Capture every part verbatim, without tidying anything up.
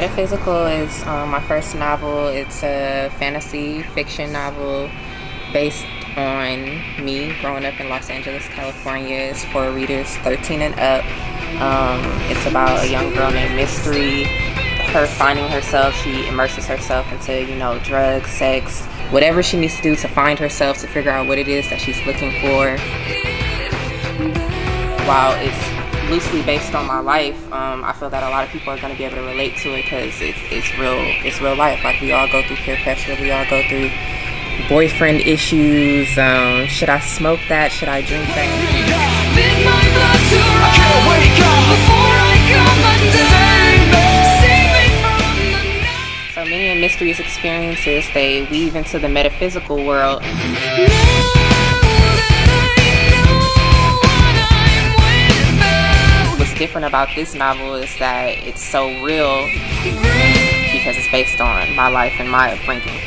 Metaphysical is um, my first novel. It's a fantasy fiction novel based on me growing up in Los Angeles, California. It's for readers thirteen and up. Um, it's about a young girl named Mysterie. Her finding herself, she immerses herself into, you know, drugs, sex, whatever she needs to do to find herself, to figure out what it is that she's looking for. While it's loosely based on my life, um, I feel that a lot of people are going to be able to relate to it because it's, it's real it's real life. Like, we all go through peer pressure, we all go through boyfriend issues. Um, should I smoke that? Should I drink that? So many of Mysterie's experiences, they weave into the metaphysical world. Different about this novel is that it's so real because it's based on my life and my upbringing.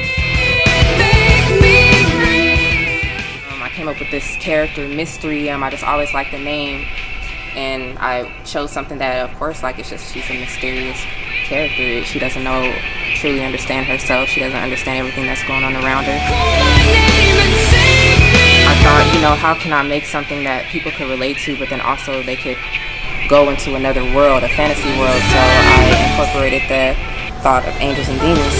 Um, I came up with this character, Mysterie. Um, I just always liked the name, and I chose something that, of course, like, it's just, she's a mysterious character. She doesn't know, truly understand herself. She doesn't understand everything that's going on around her. I thought, you know, how can I make something that people could relate to, but then also they could go into another world, a fantasy world. So I incorporated the thought of angels and demons.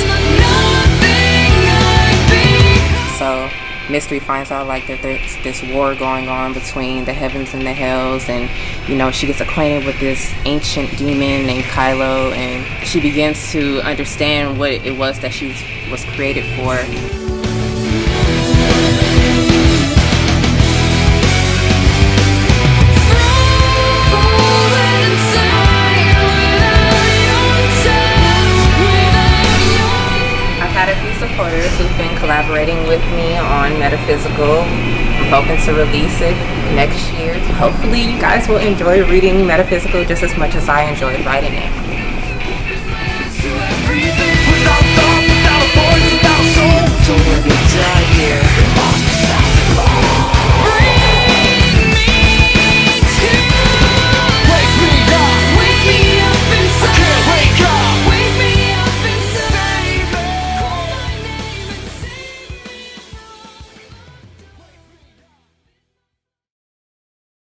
So Mysterie finds out, like, that there's this war going on between the heavens and the hells, and, you know, she gets acquainted with this ancient demon named Kyllo, and she begins to understand what it was that she was created for. Supporters who've been collaborating with me on Metaphysical. I'm hoping to release it next year. Hopefully you guys will enjoy reading Metaphysical just as much as I enjoyed writing it. Without thought, without a voice, without soul, don't let me die here.